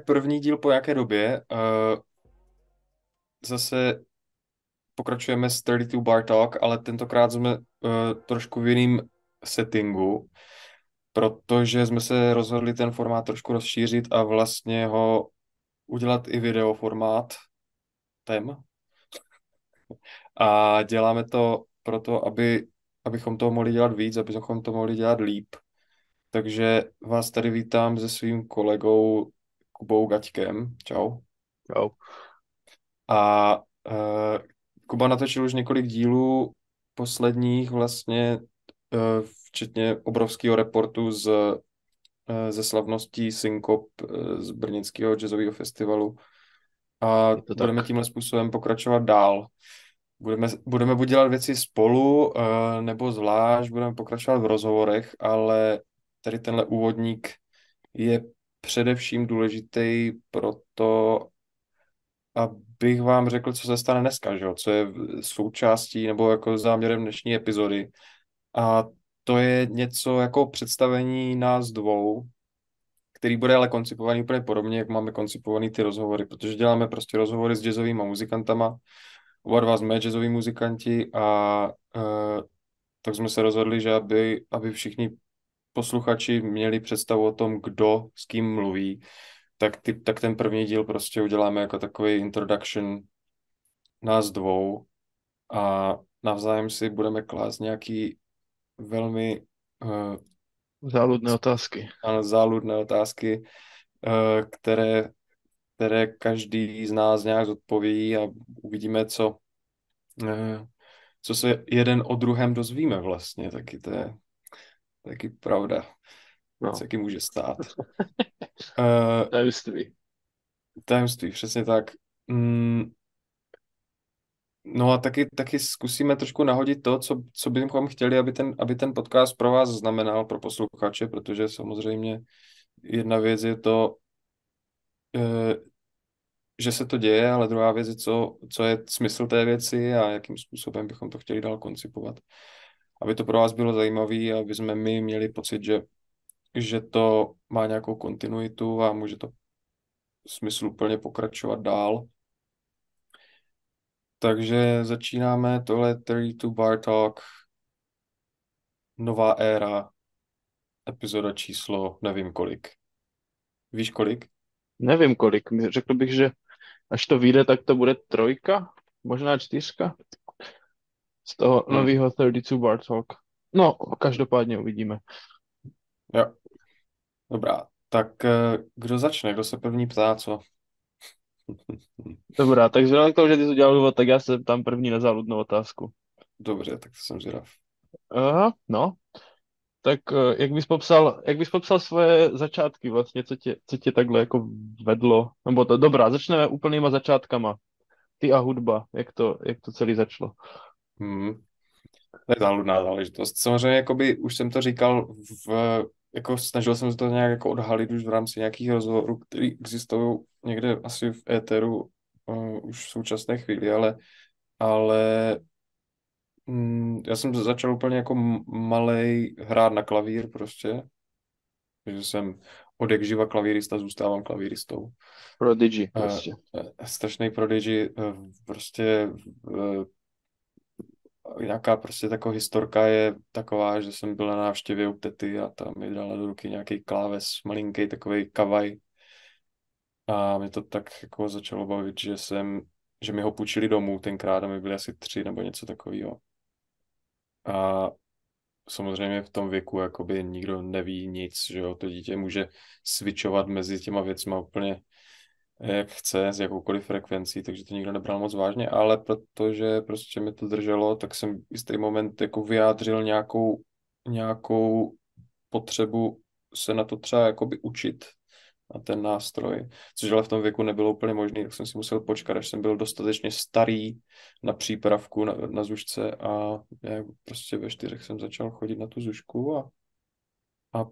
tak první díl po nějaké době. Zase pokračujeme s 32 Bar Talk, ale tentokrát jsme trošku v jiném settingu, protože jsme se rozhodli ten formát trošku rozšířit a vlastně ho udělat i videoformát tem. A děláme to proto, abychom toho mohli dělat víc, abychom to mohli dělat líp. Takže vás tady vítám se svým kolegou Kubou Gaťkem. Čau. Jo. A Kuba natočil už několik dílů posledních vlastně, včetně obrovského reportu ze slavností Synkop z brněnského jazzového festivalu. A Je to tak. budeme tímhle způsobem pokračovat dál. Budeme buď dělat věci spolu, nebo zvlášť, budeme pokračovat v rozhovorech, ale tady tenhle úvodník je především důležitý pro to, abych vám řekl, co se stane dneska, že jo? Co je součástí nebo jako záměrem dnešní epizody. A to je něco jako představení nás dvou, který bude ale koncipovaný úplně podobně, jak máme koncipovaný ty rozhovory, protože děláme prostě rozhovory s jazzovými muzikantama. Oba dva jsme jazzoví muzikanti a tak jsme se rozhodli, že aby všichni posluchači měli představu o tom, kdo s kým mluví, tak ten první díl prostě uděláme jako takový introduction nás dvou a navzájem si budeme klást nějaký velmi Záludné otázky. záludné otázky, které, které každý z nás nějak zodpoví a uvidíme, co se jeden o druhém dozvíme vlastně. Taky to je taky pravda. Co No, taky může stát. Uh, tajemství. Tajemství, přesně tak. No a taky zkusíme trošku nahodit to, co bychom chtěli, aby ten podcast pro vás znamenal, pro posluchače, protože samozřejmě jedna věc je to, eh, že se to děje, ale druhá věc je, co je smysl té věci a jakým způsobem bychom to chtěli dál koncipovat. Aby to pro vás bylo zajímavé a aby jsme my měli pocit, že to má nějakou kontinuitu a může to smysluplně pokračovat dál. Takže začínáme tohle 32 Bar Talk, nová éra, epizoda číslo nevím kolik. Víš kolik? Nevím kolik. Řekl bych, že až to vyjde, tak to bude 3, možná 4 z toho Hm. nového 32 Bar Talk. No, každopádně uvidíme. Jo, dobrá. Tak kdo začne? Kdo se první ptá, co? Dobrá, takže vzhledem k tomu, že ty jsi udělal úvod, tak já se tam první na záludnou otázku. Dobře, tak to jsem zvědav. Aha, no. Tak jak bys popsal svoje začátky vlastně, co tě takhle jako vedlo? Nebo to, dobrá, začneme úplnýma začátkama. Ty a hudba, jak to celý začalo. Hmm. To je záludná záležitost. Samozřejmě, jakoby, už jsem to říkal, jako snažil jsem se to nějak jako odhalit už v rámci nějakých rozhovorů, které existují někde asi v éteru už v současné chvíli, ale já jsem začal úplně jako malej hrát na klavír prostě, že jsem od jak živa klavírista, zůstávám klavíristou. Prodigy prostě. Strašný prodigy, prostě nějaká prostě taková historka je taková, že jsem byl na návštěvě u tety a tam mi dala do ruky nějaký kláves, malinký takový kavaj a mě to tak jako začalo bavit, že mi ho půjčili domů tenkrát a mi byly asi 3 nebo něco takového. A samozřejmě v tom věku jakoby nikdo neví nic, že jo, to dítě může switchovat mezi těma věcma úplně jak chce, s jakoukoliv frekvencí, takže to nikdo nebral moc vážně, ale protože prostě mi to drželo, tak jsem jistý moment jako vyjádřil nějakou potřebu se na to třeba jakoby učit, na ten nástroj, což ale v tom věku nebylo úplně možné, tak jsem si musel počkat, až jsem byl dostatečně starý na přípravku na zušce a já prostě ve 4 jsem začal chodit na tu zušku a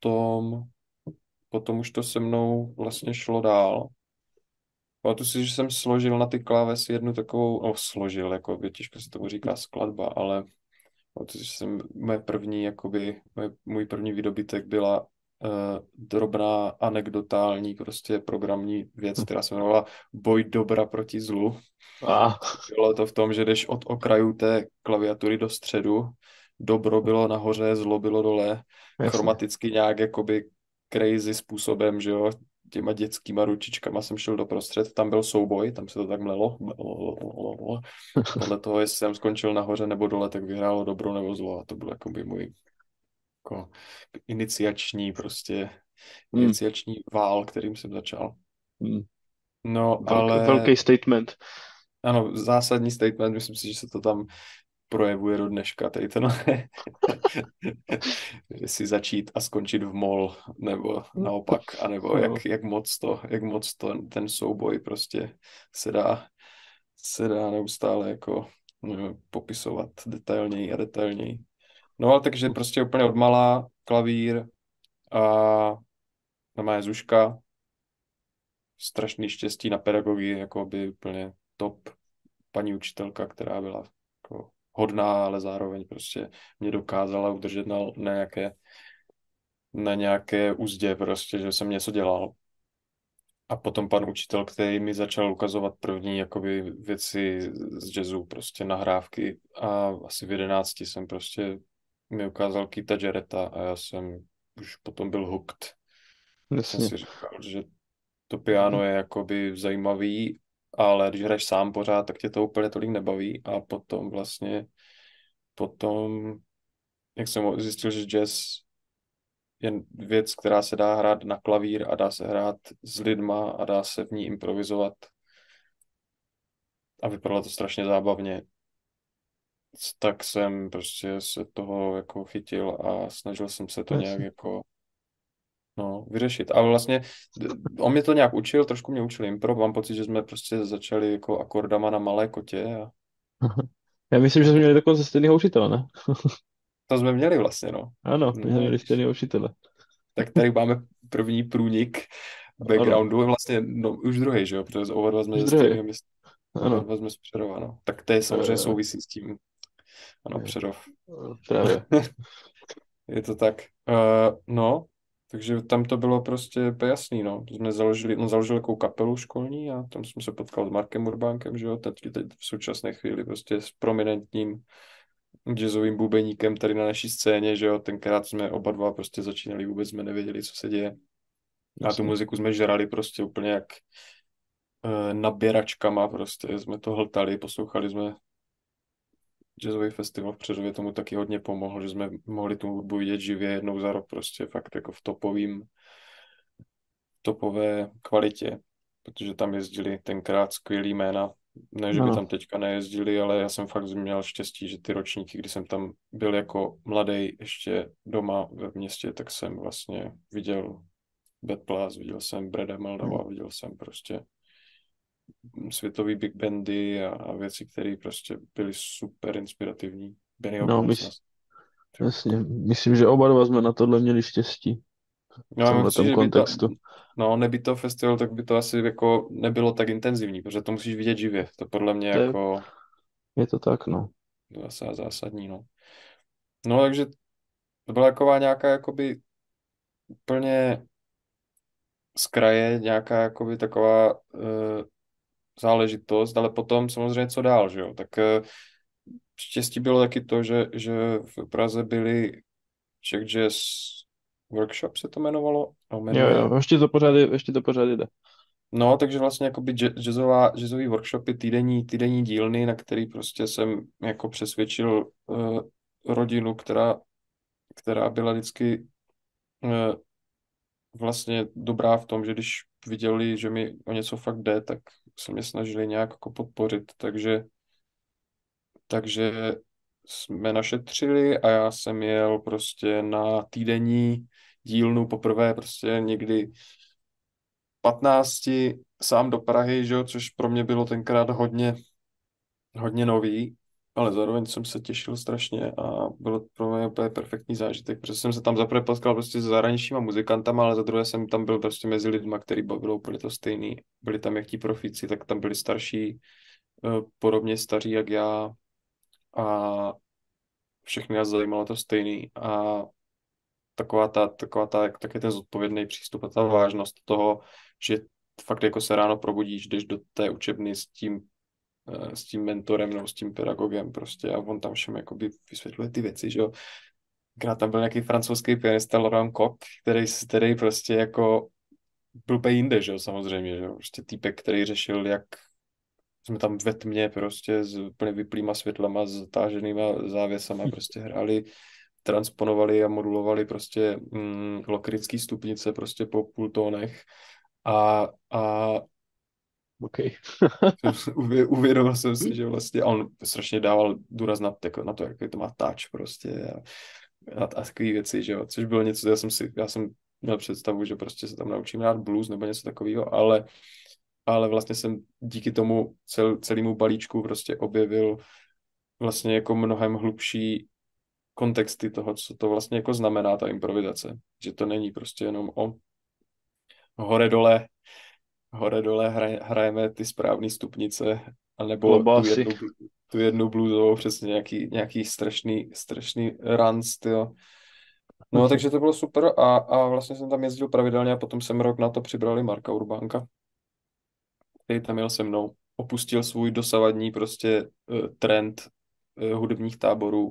potom už to se mnou vlastně šlo dál. Pamatuju si, že jsem složil na ty klávesy jednu takovou, složil, jako by těžko se tomu říká skladba, ale pamatuju si, že jsem můj první výdobytek byla drobná anekdotální prostě programní věc, která se jmenovala Boj dobra proti zlu. A, Bylo to v tom, že jdeš od okrajů té klaviatury do středu, dobro bylo nahoře, zlo bylo dole, jasně. chromaticky nějak jakoby crazy způsobem, že jo, těma dětskýma ručičkama jsem šel doprostřed, tam byl souboj, tam se to tak mlelo. Podle toho, jestli jsem skončil nahoře nebo dole, tak vyhrálo dobro nebo zlo a to byl jakoby můj jako iniciační prostě, Hmm, iniciační vál, kterým jsem začal. hmm. No, ale Velký statement. ano, zásadní statement, myslím si, že se to tam projevuje do dneška, tady ten jestli začít a skončit v mol, nebo naopak, anebo No, jak moc to, ten souboj prostě se dá, se dá neustále jako popisovat detailněji a detailněji. No ale takže prostě úplně odmala klavír a normálně Zuška, strašný štěstí na pedagogii, jako by úplně top paní učitelka, která byla jako hodná, ale zároveň prostě mě dokázala udržet na nějaké úzdě prostě, že jsem něco dělal. A potom pan učitel, který mi začal ukazovat první jakoby věci z jazzu, prostě nahrávky a asi v 11 jsem prostě mi ukázal Keitha Jarretta a já jsem už potom byl hooked. Jsem jasně. si říkal, že to piano je jakoby zajímavý, ale když hraješ sám pořád, tak tě to úplně tolik nebaví a potom, jak jsem zjistil, že jazz je věc, která se dá hrát na klavír a dá se hrát s lidma a dá se v ní improvizovat a vypadalo to strašně zábavně, tak jsem prostě se toho jako chytil a snažil jsem se to nějak Jasně. jako vyřešit. Ale vlastně on mě to nějak učil, trošku mě učil impro, mám pocit, že jsme prostě začali jako akordama na malé kotě Já myslím, že a jsme po, měli dokonce stejného učitele, ne? to jsme měli vlastně, no. Ano, my jsme No, měli stejného učitele. tak tady máme první průnik Ano, backgroundu, vlastně no, už druhý, že jo, protože oba dva jsme už ze druhý. stejného města, oba Ano, dva jsme z Přerova, no. Tak to je samozřejmě eh, souvisí s tím, ano, Přerov. právě. Je to tak. No, takže tam to bylo prostě úplně jasný, no. Jsme založili, on založil takovou kapelu školní a tam jsem se potkal s Markem Urbánkem, že jo, teď v současné chvíli prostě s prominentním jazzovým bubeníkem tady na naší scéně, že jo, tenkrát jsme oba dva prostě začínali, vůbec jsme nevěděli, co se děje. A tu Jasně. muziku jsme žrali prostě úplně jak naběračkama, prostě jsme to hltali, poslouchali jsme jazzový festival v Přerově tomu taky hodně pomohl, že jsme mohli tu hudbu vidět živě jednou za rok, prostě fakt jako v topové kvalitě, protože tam jezdili tenkrát skvělý jména. Ne, že by Ano, tam teďka nejezdili, ale já jsem fakt měl štěstí, že ty ročníky, kdy jsem tam byl jako mladý ještě doma ve městě, tak jsem vlastně viděl Bad Plus, viděl jsem Brada Meldova, viděl jsem prostě světový big bandy a věci, které prostě byly super inspirativní. Bennyho no, Goldsona. jasně. Myslím, že oba dva jsme na tohle měli štěstí v No, já tomhle myslím, že by to, kontextu. no, nebýt to festival, tak by to asi jako nebylo tak intenzivní, protože to musíš vidět živě. To podle mě To je, jako je to tak, no. zase zásadní, no. No, takže to byla taková nějaká jakoby úplně z kraje, nějaká jakoby taková záležitost, ale potom samozřejmě co dál, že jo. Tak štěstí bylo taky to, že v Praze byly Czech Jazz Workshop se to jmenovalo a Jo, jmenuje. jo, ještě to pořád jde. No, takže vlastně jakoby jazzový workshopy, týdenní dílny, na který prostě jsem jako přesvědčil rodinu, která byla vždycky vlastně dobrá v tom, že když viděli, že mi o něco fakt jde, tak se mě snažili nějak jako podpořit, takže jsme našetřili a já jsem jel prostě na týdenní dílnu poprvé prostě někdy 15 sám do Prahy, že jo, což pro mě bylo tenkrát hodně nový, ale zároveň jsem se těšil strašně a bylo pro mě úplně perfektní zážitek, protože jsem se tam zaprvé potkal prostě s zahraničníma muzikantama, ale za druhé jsem tam byl prostě mezi lidma, který bavilo úplně to stejný. Byli tam jak ti profíci, tak tam byli starší, podobně staří jak já a všechny nás zajímalo to stejný a taky ten zodpovědný přístup a ta vážnost toho, že fakt jako se ráno probudíš, jdeš do té učebny s tím mentorem nebo s tím pedagogem prostě a on tam všem jakoby vysvětluje ty věci, že jo. Když tam byl nějaký francouzský pianista Laurent Koch, který prostě jako byl úplně jinde, že jo, samozřejmě, že jo. Prostě týpek, který řešil, jak jsme tam ve tmě prostě s úplně vyplýma světlama, s zatáženýma závěsama prostě hráli, transponovali a modulovali prostě lokrický stupnice prostě po půltónech a OK. uvědomil jsem si, že vlastně on strašně dával důraz na to, jaký to má touch prostě a takové věci, že jo, což bylo něco, já jsem měl představu, že prostě se tam naučím hrát blues nebo něco takového, ale vlastně jsem díky tomu celému balíčku prostě objevil vlastně jako mnohem hlubší kontexty toho, co to vlastně jako znamená ta improvizace, že to není prostě jenom o hore dole hrajeme ty správné stupnice, anebo Klobásy. tu jednu bluesovou, přesně nějaký strašný runs, tyjo. No, takže to bylo super a vlastně jsem tam jezdil pravidelně a potom jsem rok na to přibrali Marka Urbánka, který tam jel se mnou. Opustil svůj dosavadní prostě trend hudebních táborů,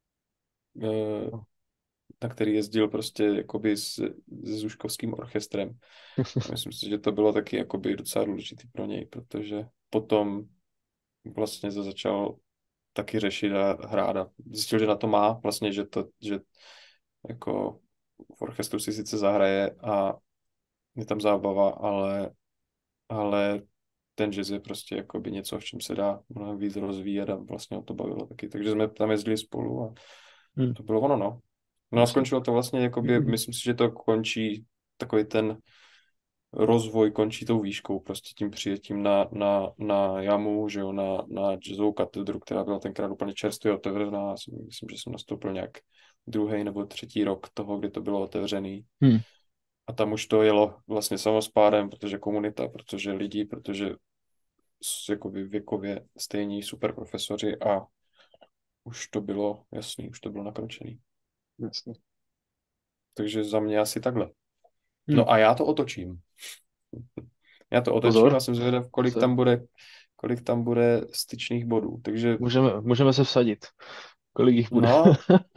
na který jezdil prostě jakoby se Zuškovským orchestrem. A myslím si, že to bylo taky jakoby docela důležitý pro něj, protože potom vlastně se začal taky řešit a hrát a zjistil, že na to má vlastně, že jako v orchestru si sice zahraje a je tam zábava, ale ten jazz je prostě jakoby něco, v čem se dá mnohem víc rozvíjet a vlastně o to bavilo taky. Takže jsme tam jezdili spolu a Hmm. to bylo ono, no. No a skončilo to vlastně, jakoby, myslím si, že to končí, takový ten rozvoj končí tou výškou, prostě tím přijetím na jamu, že jo, na jazzovou katedru, která byla tenkrát úplně čerstvě otevřená. Myslím, že jsem nastoupil nějak druhý nebo třetí rok toho, kdy to bylo otevřený. Hmm. A tam už to jelo vlastně samospádem, protože komunita, protože lidi, protože jakoby věkově stejní super profesoři a už to bylo jasný, už to bylo nakročený. Jasně. Takže za mě asi takhle. Hmm. No a já to otočím. Já to otočím Pozor. a jsem zvědav, kolik tam bude styčných bodů. Takže Můžeme se vsadit. Kolik jich bude? no,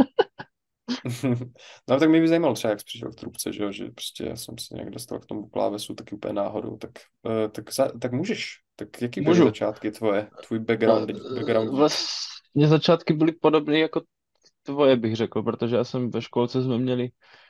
no tak mě by zajímalo třeba, jak jsi přišel k trubce, že jo, že prostě já jsem se nějak dostal k tomu klávesu taky úplně náhodou, tak můžeš. Tak jaký byly Můžu. začátky tvůj background dík? Vlastně začátky byly podobné jako tvoje, bych řekl, protože já jsem ve školce jsme měli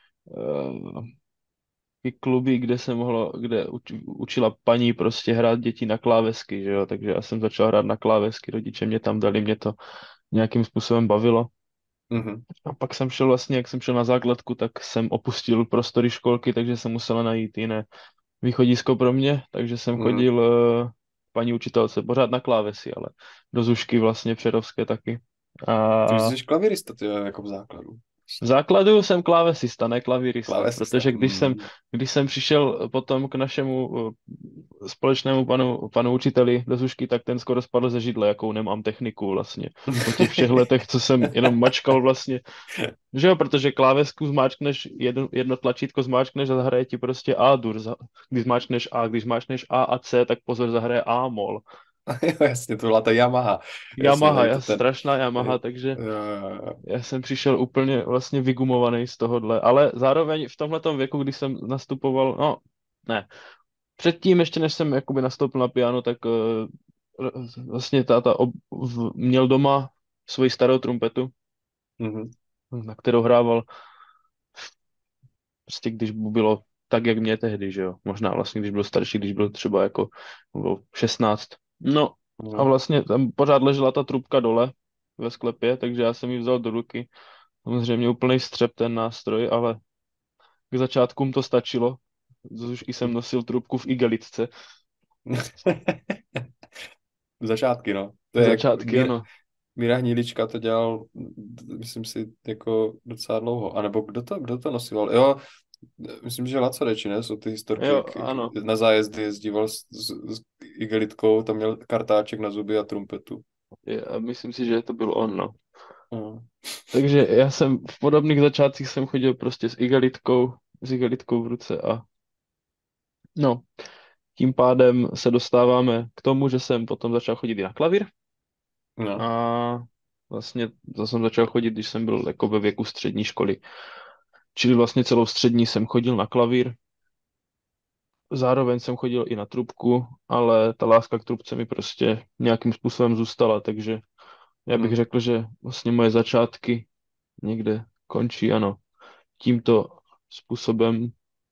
i kluby, kde učila paní prostě hrát děti na klávesky, že jo, takže já jsem začal hrát na klávesky, rodiče mě tam dali, mě to nějakým způsobem bavilo. Mhm. A pak jsem šel vlastně, jak jsem šel na základku, tak jsem opustil prostory školky, takže jsem musela najít jiné východisko pro mě, takže jsem Mhm. chodil paní učitelce pořád na klávesy, ale do Zušky vlastně přerovské taky. Takže A jsi klavirista, ty jo, jako v základu. v základu jsem klávesista, ne klavírista, Klávesista. protože když jsem přišel potom k našemu společnému panu učiteli do Zušky, tak ten skoro spadl ze židle, jakou nemám techniku vlastně. Po těch všech letech, co jsem jenom mačkal vlastně. Že jo, protože klávesku zmáčkneš, jedno tlačítko zmáčkneš a zahraje ti prostě A-dur. Když zmáčkneš A, když zmáčkneš A a C, tak pozor, zahraje A-mol. Jo, jasně, to byla ta Yamaha. Jasně, Yamaha, tady to ten... strašná Yamaha, takže Jo. já jsem přišel úplně vlastně vygumovaný z tohohle, ale zároveň v tomhletom věku, když jsem nastupoval, no ne, předtím ještě než jsem jakoby nastoupil na piano, tak vlastně táta měl doma svoji starou trumpetu, Mhm. na kterou hrával prostě když mu bylo tak, jak mě tehdy, že jo, možná vlastně, když byl starší, když byl třeba jako bylo 16. No a Mhm. vlastně tam pořád ležela ta trubka dole ve sklepě, takže já jsem ji vzal do ruky. Samozřejmě úplný střep ten nástroj, ale k začátkům to stačilo. Už jsem nosil trubku v igelitce. Začátky, no. To je jak Začátky, ano. Míra Hnilička to dělal, myslím si, jako docela dlouho. A nebo kdo to nosival? Jo, myslím, že Laco Reči, ne? Jsou ty historky, Jo, jak ano. na zájezdy jezdíval s igelitkou, tam měl kartáček na zuby a trumpetu. A myslím si, že to byl on, no. No. Takže já jsem v podobných začátcích jsem chodil prostě s igelitkou v ruce a no, tím pádem se dostáváme k tomu, že jsem potom začal chodit i na klavír No. a vlastně to jsem začal chodit, když jsem byl jako ve věku střední školy. Čili vlastně celou střední jsem chodil na klavír, zároveň jsem chodil i na trubku, ale ta láska k trubce mi prostě nějakým způsobem zůstala, takže já bych Mm. řekl, že vlastně moje začátky někde končí, ano, tímto způsobem,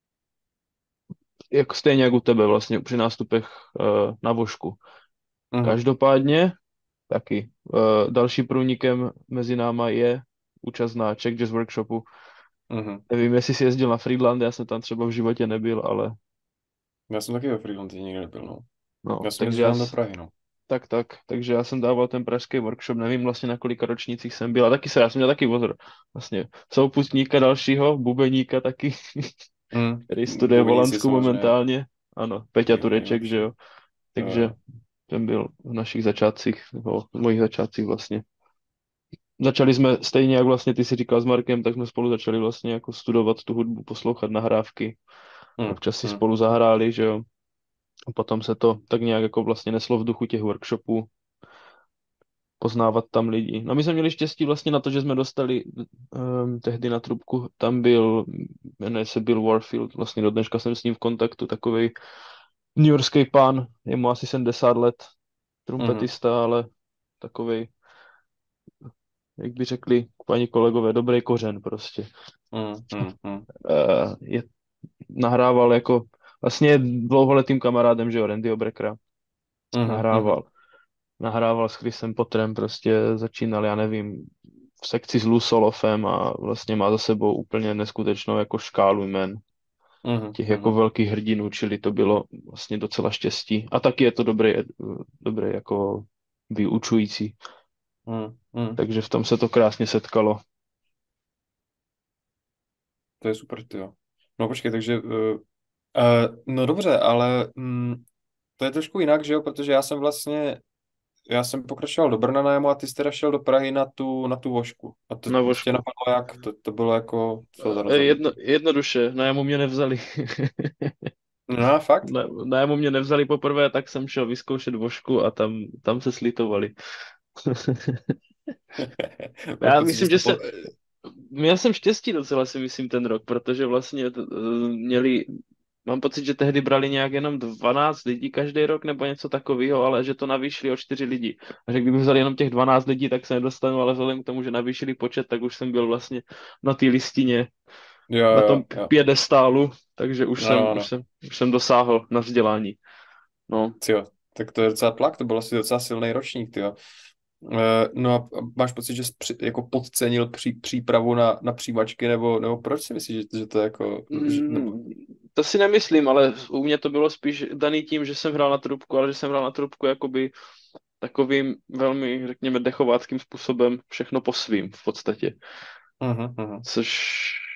jako stejně jak u tebe vlastně při nástupech na vožku. Mm. Každopádně taky další průnikem mezi náma je účast na Czech Jazz Workshopu. Mm. Nevím, jestli jsi jezdil na Friedland, já jsem tam třeba v životě nebyl, ale Já jsem taky ve Freelanci nikdy nebyl, no. no, Já jsem jezdil jenom do Prahy, no. takže já jsem dával ten pražský workshop, nevím vlastně na kolika ročnících jsem byl, a taky já jsem měl taky vzor, vlastně souputníka dalšího, bubeníka taky, Mm. který studuje v Bubeníci Holandsku samozřejmě, momentálně, ano, Peťa Tureček, že nejlepší. jo, Jo, takže jo. ten byl v našich začátcích, nebo v mojich začátcích vlastně. Začali jsme stejně, jak vlastně ty si říkal s Markem, tak jsme spolu začali vlastně jako studovat tu hudbu, poslouchat nahrávky, Mm. občas si Mm. spolu zahráli, že jo. A potom se to tak nějak jako vlastně neslo v duchu těch workshopů, poznávat tam lidi. No my jsme měli štěstí vlastně na to, že jsme dostali tehdy na trubku, tam byl, jmenuje se Bill Warfield, vlastně do dneška jsem s ním v kontaktu, takový newyorský pán, je mu asi 70 let, Mm. trumpetista, ale takový, jak by řekli paní kolegové, dobrý kořen prostě. Mm. Mm. Mm. Je, nahrával jako, vlastně je dlouholetým kamarádem, že jo, Randyho Breckera, Mm. Mm. nahrával. Nahrával s Chrisem Potterem, prostě začínal, já nevím, v sekci s Lou Solofem a vlastně má za sebou úplně neskutečnou jako škálu jmen Mm. těch jako Mm. velkých hrdinů, čili to bylo vlastně docela štěstí. A taky je to dobré jako vyučující, Mm. Mm. takže v tom se to krásně setkalo. To je super, ty jo. No počkej, takže, no dobře, ale to je trošku jinak, že jo, protože já jsem pokračoval do Brna na jamu a ty jsi teda šel do Prahy na tu vožku. A to Na tě vožku. napadlo jak? To bylo jako, co za rozhodnutí? Jednoduše, na jamu mě nevzali. No, fakt? Na jamu mě nevzali poprvé, tak jsem šel vyzkoušet vožku a tam se slitovali. Máš Já pocit, že myslím, jsi to že se, měl jsem štěstí docela si myslím ten rok, protože vlastně měli, mám pocit, že tehdy brali nějak jenom 12 lidí každý rok nebo něco takového, ale že to navýšili o 4 lidi. A že kdyby vzali jenom těch 12 lidí, tak se nedostanu, ale vzhledem k tomu, že navýšili počet, tak už jsem byl vlastně na té listině, Jo, na tom jo, jo. piedestálu, takže No, no. už jsem dosáhl na vzdělání. No, Tyjo, tak to je docela tlak, to byl asi docela silný ročník, tyjo. No a máš pocit, že jsi jako podcenil přípravu na přijímačky, nebo proč si myslíš, že to je jako, nebo, Mm, to si nemyslím, ale u mě to bylo spíš daný tím, že jsem hrál na trubku, ale že jsem hrál na trubku jakoby takovým velmi, řekněme, dechováckým způsobem, všechno po svým v podstatě. uh. Což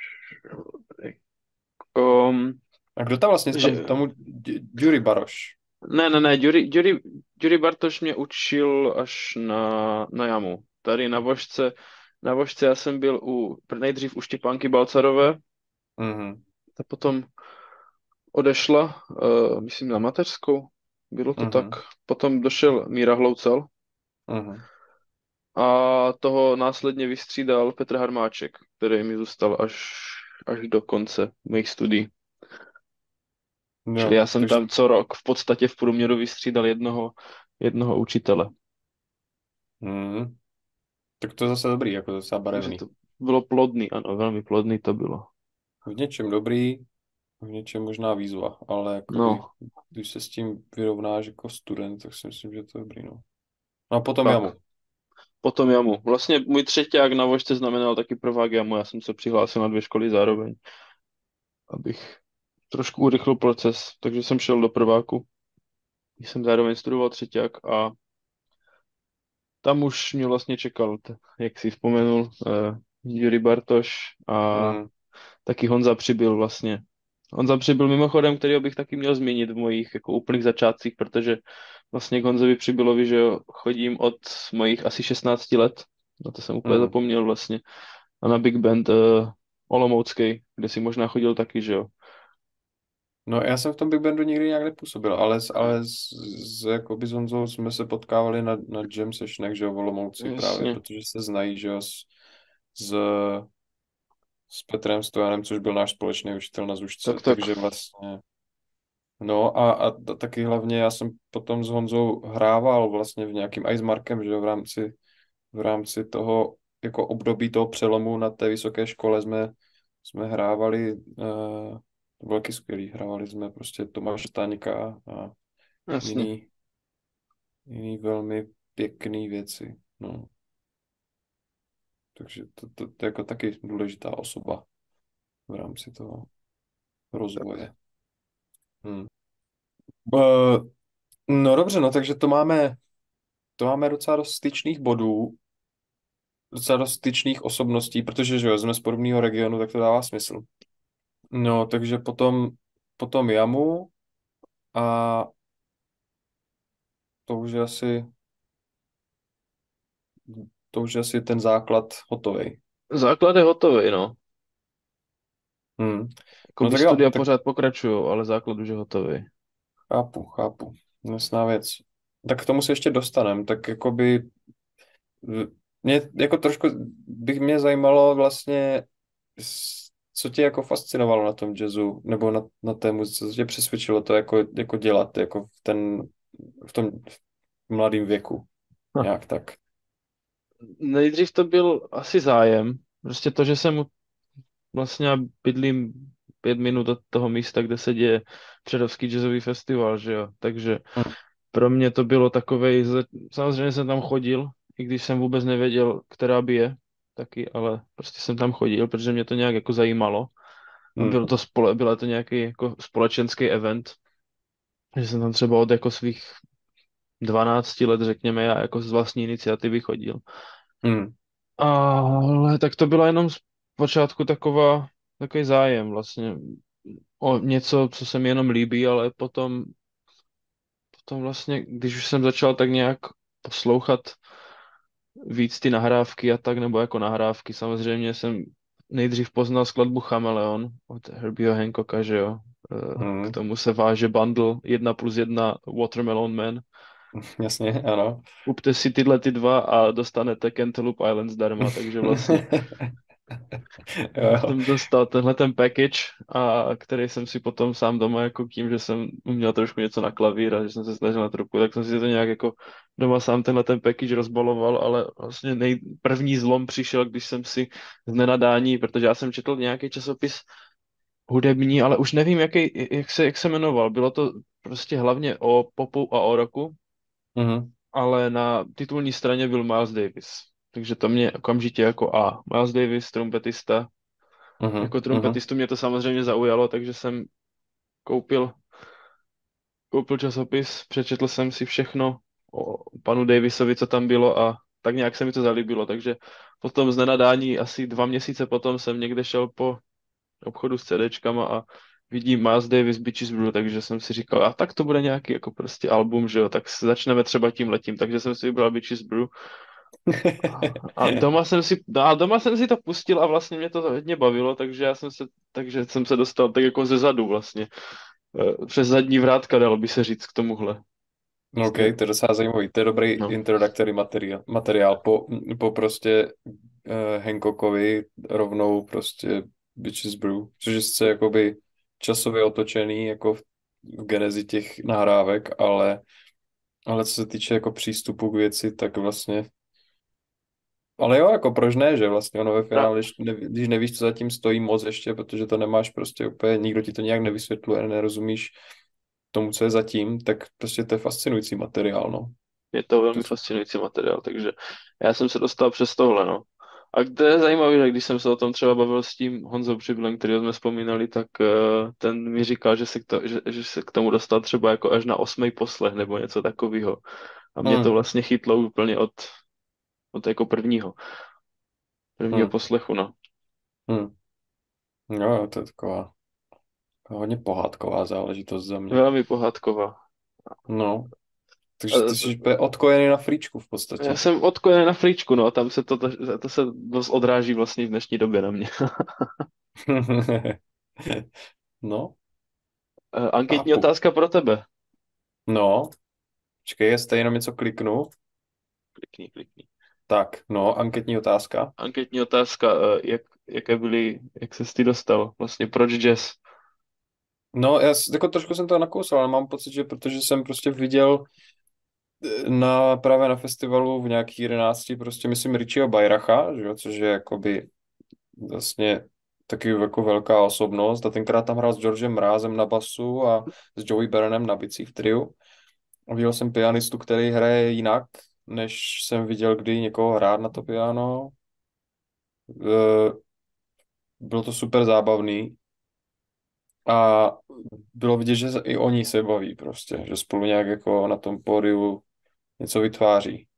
um, A kdo tam vlastně, že, tam Jury Baroš. ne, Jury Bartoš mě učil až na jamu. Tady na vožce já jsem byl nejdřív u Štěpánky Balcarové, Mhm, ta potom odešla, myslím na mateřskou, bylo to tak. mhm, Potom došel Míra Hloucal mhm. a toho následně vystřídal Petr Harmáček, který mi zůstal až do konce mých studií. Čili Jo, já jsem takže, tam co rok v podstatě v průměru vystřídal jednoho učitele. mhm. Tak to je zase dobrý, jako zase Takže barevný. to bylo plodný, ano, velmi plodný to bylo. V něčem dobrý, v něčem možná výzva, ale jakoby, No, když se s tím vyrovnáš jako student, tak si myslím, že to je dobrý, no. No a potom tak. jamu. Potom jamu. Vlastně můj třeťák na vožce znamenal taky prvák jamu. Já jsem se přihlásil na 2 školy zároveň, abych trošku urychlil proces. Takže jsem šel do prváku. Jsem zároveň studoval třeťák a tam už mě vlastně čekal, jak si vzpomenul, Jury Bartoš a Mhm, taky Honza Přibyl vlastně. Honza Přibyl mimochodem, kterého bych taky měl zmínit v mojich jako úplných začátcích, protože vlastně k Honzovi Přibylovi, že jo, chodím od mojich asi 16 let. Na to jsem úplně Hmm. zapomněl vlastně. A na Big Band Olomoucký, kde si možná chodil taky, že jo? No já jsem v tom Big Bandu nikdy nějak nepůsobil, jakoby s Honzou jsme se potkávali na jam sessionech, že jo, v Olomouci právě, Jasně. protože se znají, že jo, s, s Petrem Stojanem, což byl náš společný učitel na Zušce, Tak, tak. takže vlastně, no taky hlavně já jsem potom s Honzou hrával vlastně v nějakým i s Markem, že jo, v rámci toho jako období toho přelomu na té vysoké škole jsme hrávali, to bylo taky skvělý, hrávali jsme prostě Tomáše Staňka a Jasně. jiný, jiný velmi pěkný věci, no. Takže to je jako taky důležitá osoba v rámci toho rozvoje. Hmm. Uh, no dobře, no takže to máme docela dost styčných bodů, docela dost styčných osobností, protože že jo, jsme z podobného regionu, tak to dává smysl. No, takže potom jamu a to už je asi, to už je asi ten základ hotový. Základ je hotový, no. Hmm. No Jakoby tak jo, studia tak pořád pokračují, ale základ už je hotový. chápu. Jasná věc. Tak k tomu se ještě dostanem. Tak jakoby mě jako trošku mě zajímalo vlastně, co tě jako fascinovalo na tom jazzu, nebo na té muzice, co tě přesvědčilo to jako dělat, jako v tom mladém věku. Hm. Nějak tak. Nejdřív to byl asi zájem. Prostě to, že jsem vlastně bydlím 5 minut od toho místa, kde se děje Přerovský jazzový festival, že jo. Takže Hmm. pro mě to bylo takovej, samozřejmě jsem tam chodil, i když jsem vůbec nevěděl, která by je taky, ale prostě jsem tam chodil, protože mě to nějak jako zajímalo. A Hmm. byla to nějaký jako společenský event, že jsem tam třeba od jako svých 12 let, řekněme, já jako z vlastní iniciativy chodil. Hmm. Ale tak to byla jenom z počátku takový zájem vlastně o něco, co se mi jenom líbí, ale potom vlastně, když už jsem začal tak nějak poslouchat víc ty nahrávky a tak, nebo jako nahrávky, samozřejmě jsem nejdřív poznal skladbu Chameleon od Herbieho Hancocka, že jo. K Hmm. tomu se váže bundle 1+1 Watermelon Man. Jasně, ano. Kupte si tyhle ty dva a dostanete Cantaloupe Island zdarma, takže vlastně Jo, jo. jsem dostal tenhle ten package, a který jsem si potom sám doma, jako tím, že jsem uměl trošku něco na klavír a že jsem se snažil na trubku, tak jsem si to nějak jako doma sám tenhle ten package rozbaloval, ale vlastně první zlom přišel, když jsem si z nenadání, protože já jsem četl nějaký časopis hudební, ale už nevím, jak se jmenoval. Bylo to prostě hlavně o popu a o rocku, Mhm. ale na titulní straně byl Miles Davis. Takže to mě okamžitě jako Miles Davis, trumpetista. Mhm. Jako Mhm. trumpetistu mě to samozřejmě zaujalo, takže jsem koupil, koupil časopis, přečetl jsem si všechno o panu Davisovi, co tam bylo, a tak nějak se mi to zalíbilo. Takže potom z nenadání asi 2 měsíce potom jsem někde šel po obchodu s CDčkama a vidím Miles Davis Bitches Brew, takže jsem si říkal, a tak to bude nějaký jako prostě album, že jo, tak začneme třeba tím letím, takže jsem si vybral Bitches Brew. A doma jsem si to pustil a vlastně mě to hodně bavilo, takže jsem se dostal tak jako ze zadu vlastně. Přes zadní vrátka, dalo by se říct, k tomuhle. OK, to Vlastně, je docela zajímavý. To je dobrý no. introductory materiál. Po prostě Hancockovi rovnou prostě Bitches Brew, což je sice jakoby časově otočený jako v genezi těch nahrávek, ale co se týče jako přístupu k věci, tak vlastně ale jo, jako proč ne, že vlastně ono ve Pra- finále, když nevíš, co zatím stojí moc ještě, protože to nemáš prostě úplně, nikdo ti to nějak nevysvětluje, nerozumíš tomu, co je zatím, tak prostě to je fascinující materiál, no. Je to To, velmi fascinující materiál, takže já jsem se dostal přes tohle, no. A kde je zajímavé, že když jsem se o tom třeba bavil s tím Honzou Přiblem, který jsme vzpomínali, tak ten mi říkal, že se k tomu dostal třeba jako až na 8. poslech nebo něco takového. A mě to hmm, vlastně chytlo úplně od jako prvního hmm, poslechu, no. hmm. Jo, to je taková hodně pohádková záležitost za mě. Velmi pohádková. No, Takže ty jsi Eh, úplně odkojený na fríčku v Já podstatě. jsem odkojený na fričku, no, tam se to se dost odráží vlastně v dnešní době na mě. No, Anketní chápu. otázka pro tebe. No, počkej, jestli jenom něco kliknu. Klikni, klikni. Tak, no, anketní otázka. Anketní otázka, jak ses ty dostal? Vlastně proč jazz? No, jako trošku jsem to nakousal, ale mám pocit, že protože jsem prostě viděl právě na festivalu v nějaký 11, prostě myslím Richieho Bajracha, že jo, což je jakoby vlastně taky jako velká osobnost a tenkrát tam hrál s Georgem Mrázem na basu a s Joey Berenem na bicí v triu. A viděl jsem pianistu, který hraje jinak, než jsem viděl kdy někoho hrát na to piano. E, Bylo to super zábavný a bylo vidět, že i oni se baví prostě, že spolu nějak jako na tom pódiu něco vytváří.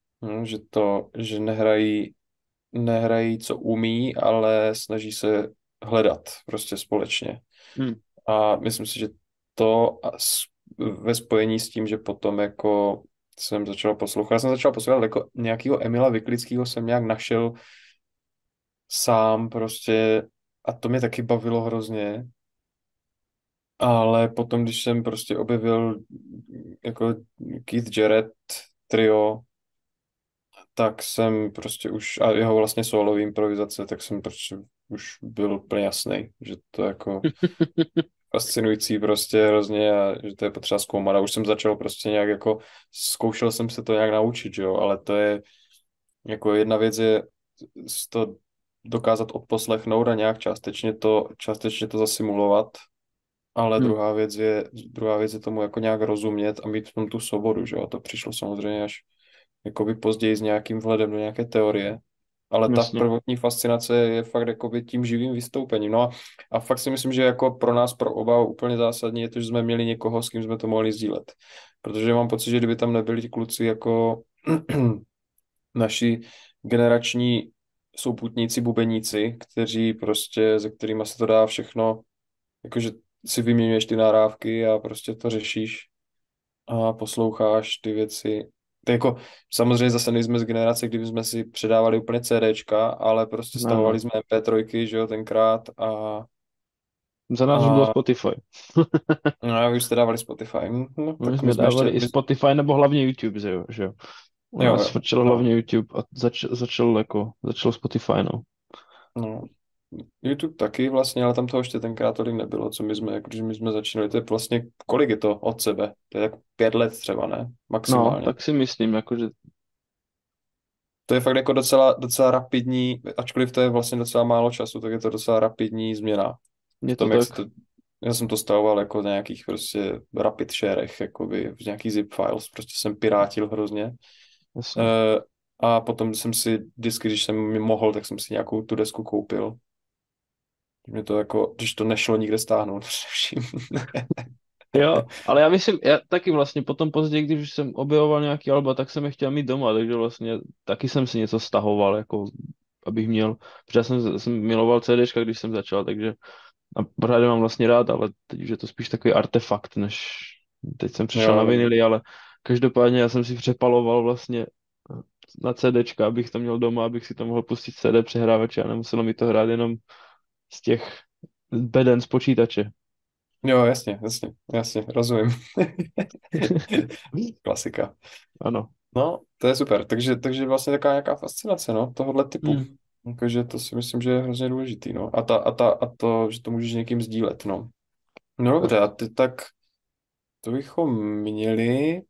Že nehrají, co umí, ale snaží se hledat prostě společně. Hmm, A myslím si, že to ve spojení s tím, že potom jako jsem začal poslouchat, já jsem začal poslouchat jako nějakého Emila Vyklického jsem nějak našel sám prostě a to mě taky bavilo hrozně, ale potom, když jsem prostě objevil jako Keith Jarrett trio, tak jsem prostě už, a jeho vlastně solový improvizace, tak jsem prostě už byl úplně jasný, že to jako fascinující prostě hrozně a že to je potřeba zkoumat. A už jsem začal prostě nějak jako, zkoušel jsem se to nějak naučit, že jo, ale to je, jako jedna věc je to dokázat odposlechnout a nějak částečně to zasimulovat, ale hmm, druhá věc je tomu jako nějak rozumět a mít v tom tu svobodu, že jo, a to přišlo samozřejmě až jakoby později s nějakým vhledem do nějaké teorie, ale ta jasně. prvotní fascinace je fakt jakoby tím živým vystoupením. No a fakt si myslím, že jako pro nás, pro oba úplně zásadní je to, že jsme měli někoho, s kým jsme to mohli sdílet. Protože mám pocit, že kdyby tam nebyli ti kluci jako naši generační souputníci, bubeníci, kteří prostě, se kterými se to dá všechno, jakože si vyměňuješ ty nahrávky a prostě to řešíš a posloucháš ty věci. To je jako, samozřejmě zase nejsme z generace, kdy jsme si předávali úplně CDčka, ale prostě No, stahovali no. jsme MP3, že jo, tenkrát Za nás už bylo a, Spotify. a vy už jste dávali Spotify. No, My tak my jsme jsme dávali ještě, i Spotify nebo hlavně YouTube, že jo. U jo, nás jo, frčel no, hlavně YouTube a začal Spotify, no. no. YouTube taky vlastně, ale tam toho ještě tenkrát tolik nebylo, co my jsme, jako když my jsme začínali, to je vlastně, kolik je to od sebe? To je tak 5 let třeba, ne? No, Maximálně. tak si myslím, jakože To je fakt jako docela rapidní, ačkoliv to je vlastně docela málo času, tak je to docela rapidní změna. V je to tom, jak se tak, to, já jsem to stavoval jako v nějakých prostě rapid sharech, jakoby v nějakých zip files, prostě jsem pirátil hrozně. jasně. E, a potom jsem si disky, když jsem mohl, tak jsem si nějakou tu desku koupil. Mě to jako, když to nešlo nikde stáhnout, především. Jo, ale já myslím, já taky vlastně potom později, když už jsem objevoval nějaký alba, tak jsem je chtěl mít doma, takže vlastně taky jsem si něco stahoval, jako abych měl, protože já jsem miloval CDčka, když jsem začal, takže a pořád je mám vlastně rád, ale teď už je to spíš takový artefakt, než teď jsem přešel na Jo, no. vinily, ale každopádně já jsem si přepaloval vlastně na CDčka, abych to měl doma, abych si to mohl pustit z CD přehrávače a nemuselo mi to hrát jenom z těch beden z počítače. Jo, jasně, jasně, jasně, rozumím. Klasika. Ano. No, to je super. Takže vlastně taková nějaká fascinace, no, tohohle typu. Hmm. Takže to si myslím, že je hrozně důležitý, no. A to, že to můžeš někým sdílet, no. No dobře, a ty tak, to bychom měli.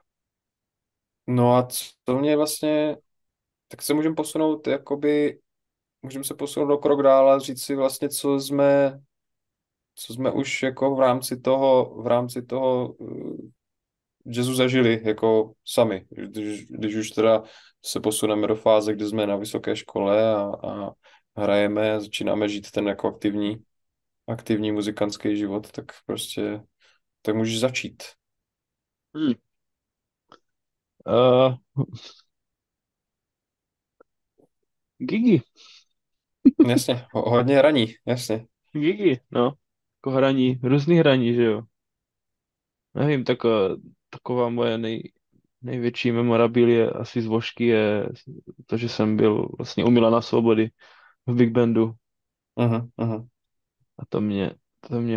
No a co mě vlastně, tak se můžeme se posunout do krok dál a říct si vlastně, co jsme už jako v rámci toho jazzu zažili jako sami. Když už teda se posuneme do fáze, kdy jsme na vysoké škole a hrajeme, začínáme žít ten jako aktivní muzikantský život, tak prostě tak můžeš začít. Hmm. Uh, Gigi. Jasně, hodně raní, jasně. Gigi, no. Jako různý hraní, že jo. Nevím, taková moje největší memorabilie asi z Vožky je to, že jsem byl vlastně u Milana Svobody v Big Bandu Mhm. a to mě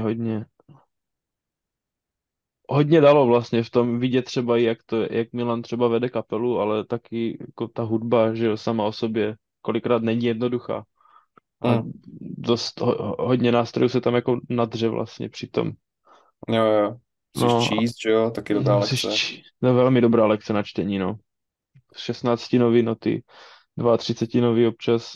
hodně dalo vlastně v tom vidět třeba, jak Milan třeba vede kapelu, ale taky jako ta hudba, že jo, sama o sobě kolikrát není jednoduchá. A Mhm. hodně nástrojů se tam jako nadře vlastně přitom. Jo. Musíš No, číst, že jo, taky dobrá lekce. to je velmi dobrá lekce na čtení, no. 16nový noty, 32nový občas,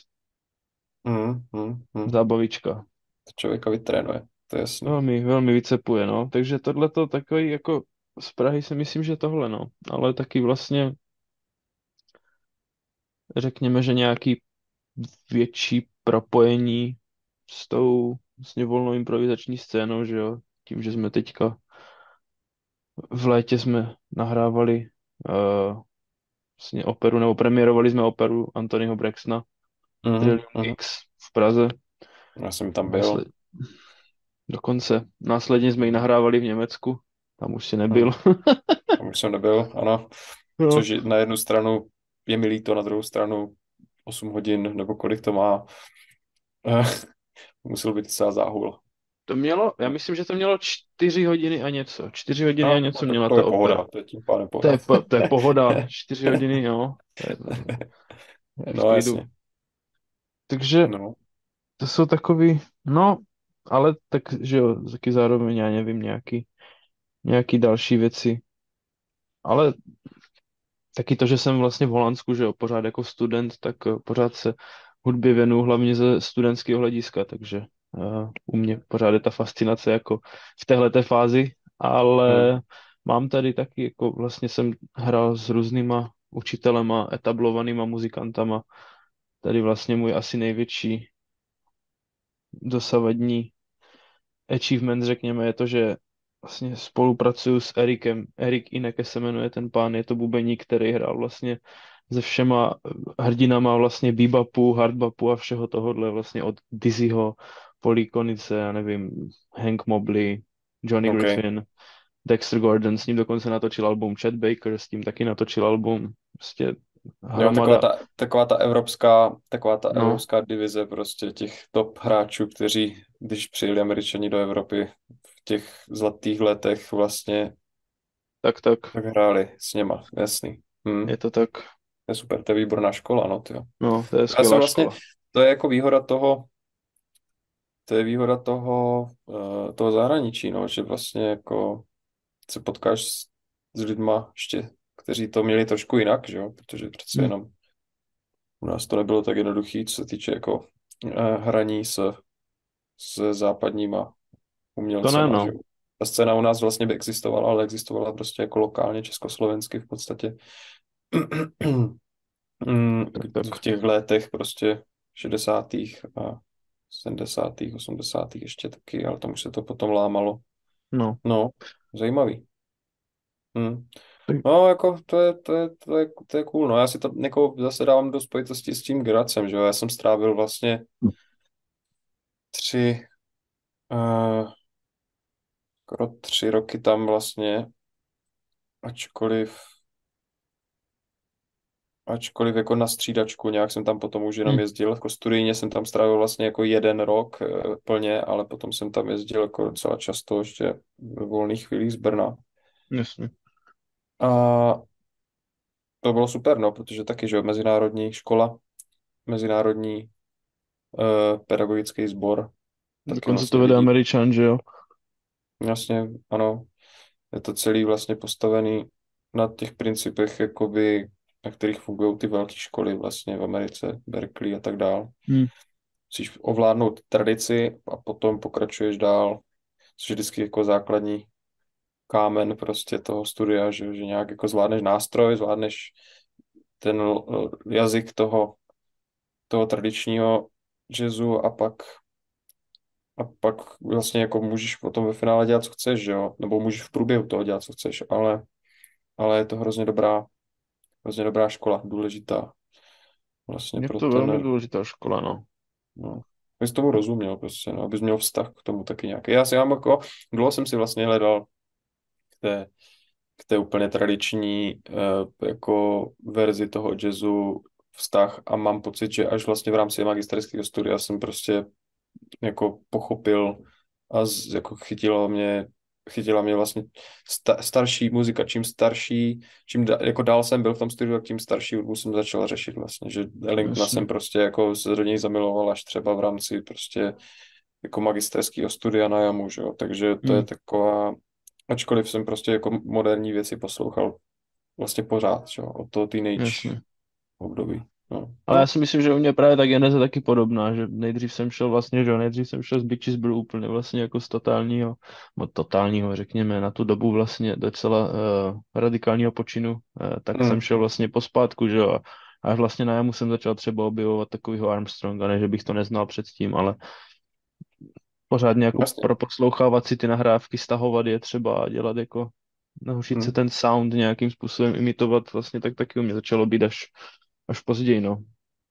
Mhm. zábavička. To člověka vytrénuje, to je jasný. Velmi, velmi vycepuje, no. Takže tohle to takový jako z Prahy si myslím, že tohle, no. Ale taky vlastně řekněme, že nějaký větší propojení s tou vlastně volnou improvizační scénou, že jo. Tím, že jsme teďka v létě jsme nahrávali vlastně operu, nebo premiérovali jsme operu Anthonyho Braxtona Trillium Mhm. Mix v Praze. Já jsem tam byl. Násled... Dokonce následně jsme ji nahrávali v Německu. Tam už si nebyl. Mhm. Tam už jsem nebyl, ano. No. Což na jednu stranu je mi líto, na druhou stranu 8 hodin, nebo kolik to má. Eh, Musel být docela záhul. Já myslím, že to mělo 4 hodiny a něco. 4 hodiny a No, něco tak měla to je ta opera. pohoda, to je tím pádem pohoda. To je pohoda. 4 hodiny, jo. To je v No klidu. jasně, Takže no. to jsou takový, no, ale tak, že jo, taky zároveň, já nevím, nějaký další věci. Ale taky to, že jsem vlastně v Holandsku, že jo, pořád jako student, tak pořád se hudbě věnuju hlavně ze studentského hlediska, takže u mě pořád je ta fascinace jako v téhleté fázi, Hmm. ale mám tady taky, jako vlastně jsem hrál s různýma učitelema, etablovanýma muzikantama. Tady vlastně můj asi největší dosavadní achievement, řekněme, je to, že vlastně spolupracuju s Erikem. Erik Ineke se jmenuje ten pán, je to bubeník, který hrál vlastně se všema hrdinama vlastně bebopu, hardbopu a všeho tohohle vlastně od Dizzyho, Polyconice, já nevím, Hank Mobley, Johnny OK. Griffin, Dexter Gordon, s ním dokonce natočil album, Chet Baker s tím taky natočil album, prostě Jo, hromada, taková ta no, evropská divize prostě těch top hráčů, kteří, když přijeli Američani do Evropy v těch zlatých letech vlastně, tak, tak hráli s něma, jasný. je to tak, To je super, to je výborná škola, no, ty jo. no, to je Já jsem skvělá vlastně, škola. to je jako toho zahraničí, no, že vlastně jako se potkáš s lidma ještě, kteří to měli trošku jinak, že jo, protože přece Hm. jenom u nás to nebylo tak jednoduché, co se týče jako hraní s západníma To ne, umělcema, že no. jo. Ta scéna u nás vlastně by existovala, ale existovala prostě jako lokálně československy v podstatě. V Tak. těch letech prostě 60. a 70., 80. ještě taky, ale tam už se to potom lámalo. No. No, zajímavý. Hmm. Tak No, jako to je cool, no. Já si to jako zase dávám do spojitosti s tím Gracem, že jo. Já jsem strávil vlastně 3, uh, skoro 3 roky tam vlastně, ačkoliv, ačkoliv jako na střídačku, nějak jsem tam potom už jenom hm, jezdil, jako studijně jsem tam strávil vlastně jako 1 rok plně, ale potom jsem tam jezdil jako docela často ještě ve volných chvílích z Brna. jasně. A to bylo super, no, protože taky, že jo, mezinárodní škola, mezinárodní pedagogický sbor, taky Dokonce to vlastně vede vidí. Američan, že jo? Vlastně, ano, je to celý vlastně postavený na těch principech, jakoby, na kterých fungují ty velké školy vlastně v Americe, Berkeley a tak dál. Hm. Musíš ovládnout tradici a potom pokračuješ dál, což je vždycky jako základní kámen prostě toho studia, že nějak jako zvládneš nástroj, zvládneš ten jazyk toho tradičního jazzu a pak vlastně jako můžeš potom ve finále dělat, co chceš, že jo? Nebo můžeš v průběhu toho dělat, co chceš, ale je to hrozně dobrá škola, důležitá vlastně Je pro to velmi ten, důležitá škola, no. no, abys tomu rozuměl prostě, no, abys měl vztah k tomu taky nějaký. Já mám jako, dlouho jsem si vlastně hledal k k té úplně tradiční jako verzi toho jazzu vztah a mám pocit, že až vlastně v rámci magisterského studia jsem prostě jako pochopil a jako chytila mě vlastně starší muzika. Čím starší, jako dál jsem byl v tom studiu, tak tím starší hudbu jsem začal řešit vlastně, že Ellingtona jsem Jasně. prostě jako se do něj zamiloval až třeba v rámci prostě jako magisterského studia na jamu, že jo, takže to je Hmm, taková, ačkoliv jsem prostě jako moderní věci poslouchal vlastně pořád, že jo, od toho teenage jasně. období, no, Ale já no, si myslím, že u mě právě ta geneze taky podobná, že nejdřív jsem šel vlastně, že jo, nejdřív jsem šel z Bitches Brew úplně vlastně jako z totálního, no totálního, řekněme, na tu dobu vlastně docela radikálního počinu, tak jsem mm, šel vlastně pospátku, že jo, a až vlastně na jamu jsem začal třeba objevovat takovýho Armstronga, ne, že bych to neznal předtím, ale pořádně jako jasně, proposlouchávat si ty nahrávky, stahovat je třeba a dělat jako, naučit se mm, ten sound nějakým způsobem imitovat, vlastně tak taky u mě začalo být až později, no.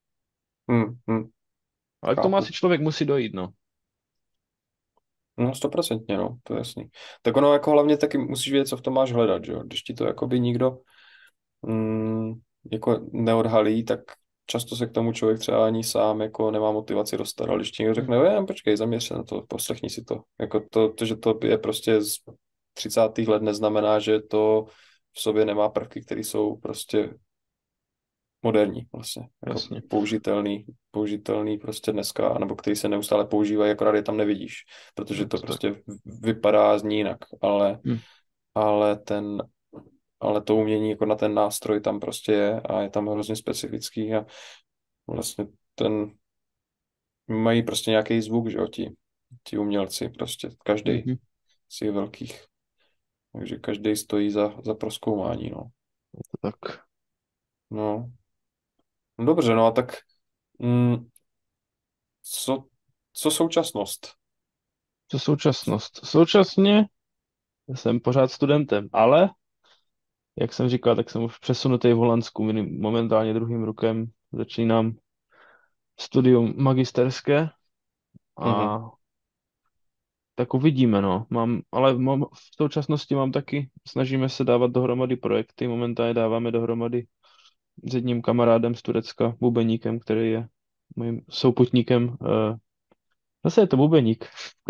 Ale k tomu asi chápu. člověk musí dojít, no. No, 100%, no, to je jasný. Tak ono jako hlavně taky musíš vědět, co v tom máš hledat, že jo? Když ti to jakoby nikdo mm, jako neodhalí, tak často se k tomu člověk třeba ani sám jako nemá motivaci dostat, ale když ti někdo Hm, řekne, počkej, zaměř se na to, poslechni si to. Jako to, že to je prostě z 30. let neznamená, že to v sobě nemá prvky, které jsou prostě moderní vlastně, jako jasně, použitelný prostě dneska, nebo který se neustále používají, akorát je tam nevidíš, protože je to to tak. prostě vypadá, zní jinak, Hm, ale ten, ale to umění jako na ten nástroj tam prostě je a je tam hrozně specifický a vlastně ten, mají prostě nějaký zvuk, že jo, ti umělci, prostě každý mhm, z těch velkých, takže každý stojí za prozkoumání, no. je to tak. No, no dobře, no a tak mm, co, co současnost? Co současnost? Současně jsem pořád studentem, ale, jak jsem říkal, tak jsem už přesunutý v Holandsku, momentálně druhým rokem začínám studium magisterské Mhm. a tak uvidíme, no. V současnosti mám taky, snažíme se dávat dohromady projekty, momentálně dáváme dohromady s jedním kamarádem z Turecka, bubeníkem, který je mým souputníkem. Zase je to bubeník,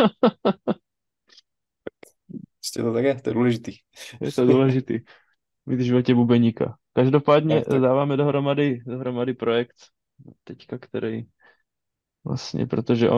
Prostě to tak je, to je důležitý. je to důležitý, mít v životě bubeníka. Každopádně Tak. dáváme dohromady projekt teďka, který vlastně, protože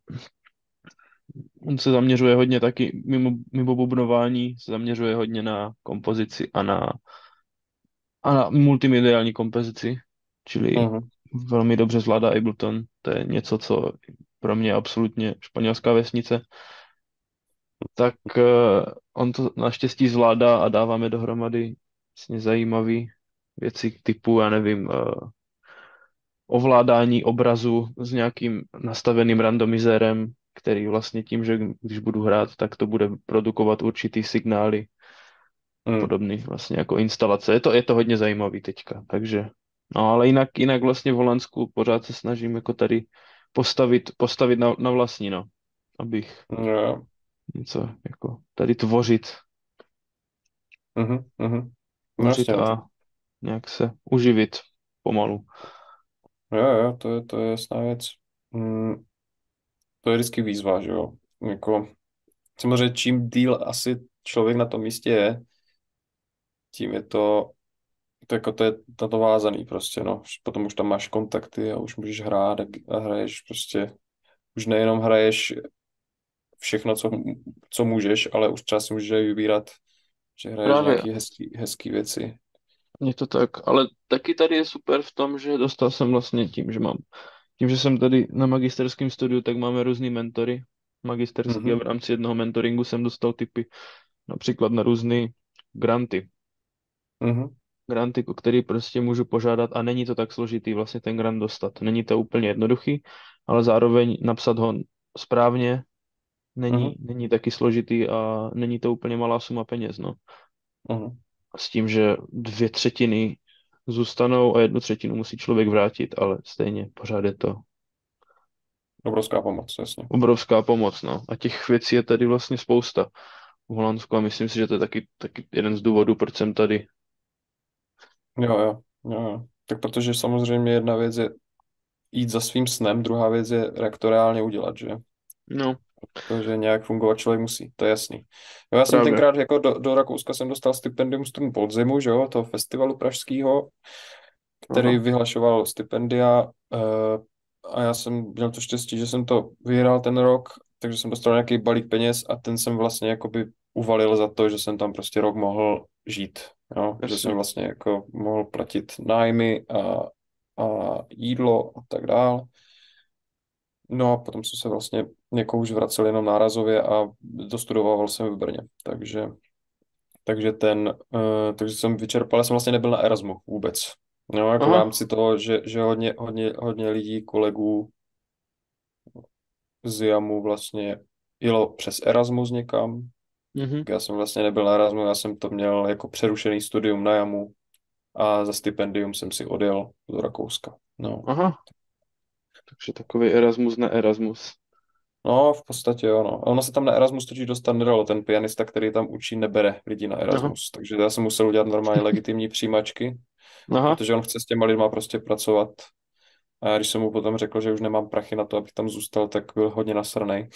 on se zaměřuje hodně taky mimo bubnování, se zaměřuje hodně na kompozici a na multimediální kompozici, čili Mhm. velmi dobře zvládá Ableton. To je něco, co pro mě je absolutně španělská vesnice. Tak on to naštěstí zvládá a dáváme dohromady vlastně zajímavé věci typu, já nevím, ovládání obrazu s nějakým nastaveným randomizérem, který vlastně tím, že když budu hrát, tak to bude produkovat určitý signály Mm. podobný vlastně jako instalace. Je to hodně zajímavý teďka, takže no ale jinak vlastně v Holandsku pořád se snažím jako tady postavit na vlastní, no, abych Jo. něco jako tady Mhm. Mhm. No tvořit jasně, no to, a nějak se uživit pomalu. jo, to je jasná věc. Mm, to je vždycky výzva, že jo. Jako, samozřejmě čím díl asi člověk na tom místě je, tím je to, jako to je na to vázaný prostě, no. Potom už tam máš kontakty a už můžeš hrát a hraješ prostě, už nejenom hraješ všechno, co můžeš, ale už třeba si můžeš i vybírat, že hraješ Právě, nějaký hezký věci. je to tak, ale taky tady je super v tom, že dostal jsem vlastně tím, že jsem tady na magisterském studiu, tak máme různý mentory magisterský a v Mhm. rámci jednoho mentoringu jsem dostal tipy například na různé granty. Mhm. Granty, o který prostě můžu požádat a není to tak složitý vlastně ten grant dostat. Není to úplně jednoduchý, ale zároveň napsat ho správně Mhm. není taky složitý a není to úplně malá suma peněz, no. Mhm. S tím, že 2/3 zůstanou a 1/3 musí člověk vrátit, ale stejně pořád je to Obrovská pomoc, jasně. obrovská pomoc, no. A těch věcí je tady vlastně spousta. v Holandsku a myslím si, že to je taky jeden z důvodů, proč jsem tady. Jo, jo, jo, jo. Tak protože samozřejmě jedna věc je jít za svým snem, druhá věc je jak to reálně udělat, že? No, Protože nějak fungovat člověk musí, to je jasný. Jo, já jsem právě. tenkrát jako do Rakouska jsem dostal stipendium Strun podzimu, že jo, toho festivalu pražského, který Aha, vyhlašoval stipendia a já jsem měl to štěstí, že jsem to vyhrál ten rok, takže jsem dostal nějaký balík peněz a ten jsem vlastně jakoby uvalil za to, že jsem tam prostě rok mohl žít, jo, že jsem jasně. vlastně jako mohl platit nájmy a jídlo a tak dál. No a potom jsem se vlastně jako už vracel jenom nárazově a dostudoval jsem v Brně, takže jsem vyčerpal, já jsem vlastně nebyl na Erasmu vůbec. No, jako v Aha, rámci toho, že hodně lidí, kolegů z JAMu vlastně jelo přes Erasmus někam. mhm, Já jsem vlastně nebyl na Erasmu, já jsem to měl jako přerušený studium na JAMu a za stipendium jsem si odjel do Rakouska. No. aha. Takže takový Erasmus na Erasmus. No, v podstatě jo, no. A ono se tam na Erasmus totiž dostat nedalo. Ten pianista, který tam učí, nebere lidi na Aha, Erasmus. Takže já jsem musel udělat normálně legitimní přijímačky, aha. protože on chce s těma lidma prostě pracovat. A já, když jsem mu potom řekl, že už nemám prachy na to, abych tam zůstal, tak byl hodně nasranej.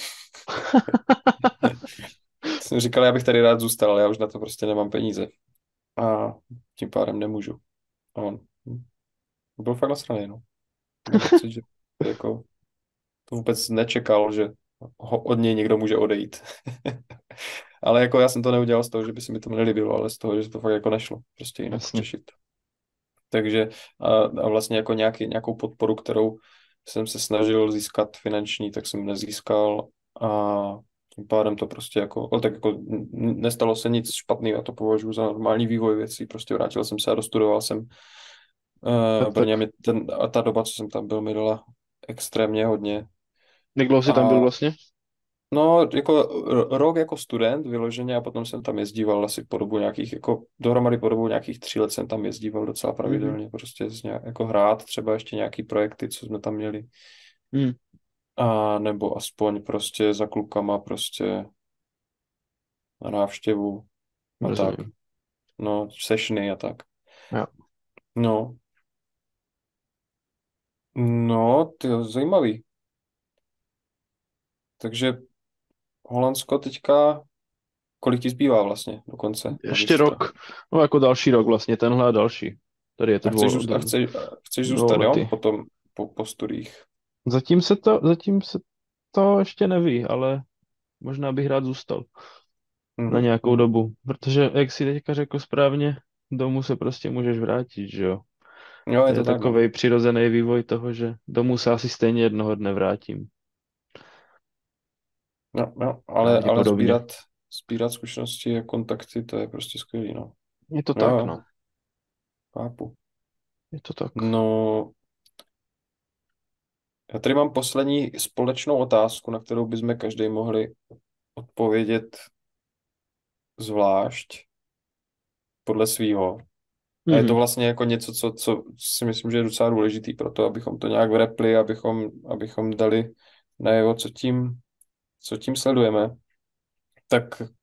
Jsem říkal, já bych tady rád zůstal, ale já už na to prostě nemám peníze. A tím pádem nemůžu. A on byl fakt nasranej, no. Mám pocit, že jako to vůbec nečekal, že od něj někdo může odejít. Ale jako já jsem to neudělal z toho, že by se mi to nelíbilo, ale z toho, že to fakt jako nešlo prostě jinak Jasně. řešit. Takže a vlastně jako nějakou podporu, kterou jsem se snažil získat finanční, tak jsem nezískal a tím pádem to prostě jako, ale tak jako nestalo se nic špatného, já to považuji za normální vývoj věcí, prostě vrátil jsem se a dostudoval jsem Tak, v tak. Brně a ta doba, co jsem tam byl, mi dala extrémně hodně. Jak dlouho jsi tam byl A vlastně? no, jako rok jako student vyloženě a potom jsem tam jezdíval asi po dobu nějakých, jako dohromady po dobu nějakých 3 let jsem tam jezdíval docela Mhm. pravidelně, prostě jako hrát třeba ještě nějaký projekty, co jsme tam měli, Hmm, a nebo aspoň prostě za klukama prostě na návštěvu a tak, rozumím. no, sessiony a tak. Jo. No, no, ty zajímavý. Takže Holandsko teďka, kolik ti zbývá vlastně do konce Ještě magistra? rok. No jako další rok vlastně, tenhle a další. Tady je to A chceš zůstat, jo? dvouletý. Potom po studiích. Zatím se to ještě neví, ale možná bych rád zůstal na Mhm, nějakou mhm. dobu. Protože, jak si teďka řekl správně, domů se prostě můžeš vrátit, že jo? Jo, To je je to tak, no. takový přirozený vývoj toho, že domů se asi stejně jednoho dne vrátím. No, no, ale Pravděpodobně. sbírat zkušenosti a kontakty, to je prostě skvělý, no. Je to Jo, tak, jo, no. chápu. Je to tak. No, já tady mám poslední společnou otázku, na kterou bychom každý mohli odpovědět zvlášť podle svýho. A je to Mhm. vlastně jako něco, co si myslím, že je docela důležitý pro to, abychom to nějak vrepli, abychom dali najevo, co tím sledujeme. Tak